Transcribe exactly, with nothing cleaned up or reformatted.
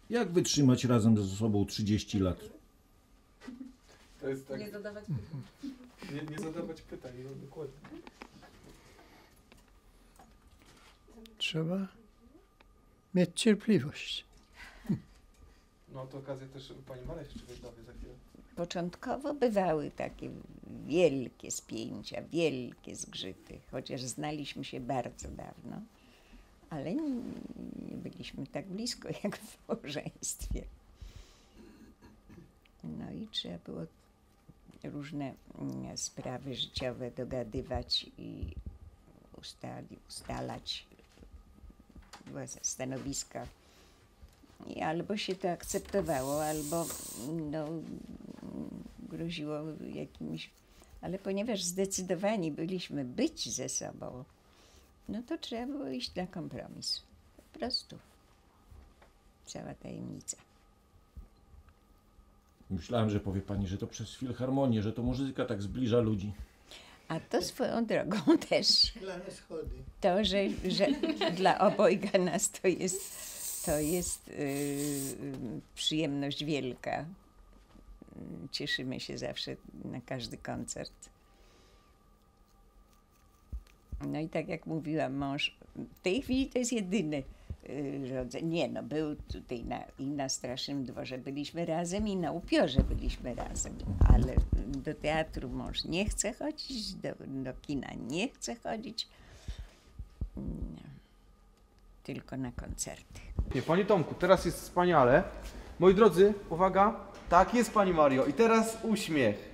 Jak wytrzymać razem ze sobą trzydzieści lat? To jest tak... Nie zadawać pytań. Nie, nie zadawać pytań, no dokładnie. Trzeba mieć cierpliwość. No to okazję też pani Maria się czegoś dowie za chwilę. Początkowo bywały takie wielkie spięcia, wielkie zgrzyty, chociaż znaliśmy się bardzo dawno, ale nie, nie byliśmy tak blisko jak w małżeństwie. No i trzeba było różne mm, sprawy życiowe dogadywać i ustali, ustalać stanowiska. I albo się to akceptowało, albo no, groziło jakimś... Ale ponieważ zdecydowani byliśmy być ze sobą, no to trzeba było iść na kompromis. Po prostu. Cała tajemnica. Myślałem, że powie pani, że to przez filharmonię, że to muzyka tak zbliża ludzi. A to swoją drogą też Szklane schody. to, że, że dla obojga nas to jest... To jest yy, przyjemność wielka. Cieszymy się zawsze na każdy koncert. No i tak jak mówiłam, mąż w tej chwili to jest jedyny yy, rodzaj. Nie no, był tutaj na, i na Strasznym Dworze byliśmy razem i na Upiorze byliśmy razem, ale do teatru mąż nie chce chodzić, do, do kina nie chce chodzić. No. Tylko na koncerty. Nie, Panie Tomku, teraz jest wspaniale. Moi drodzy, uwaga. Tak jest, Pani Mario. I teraz uśmiech.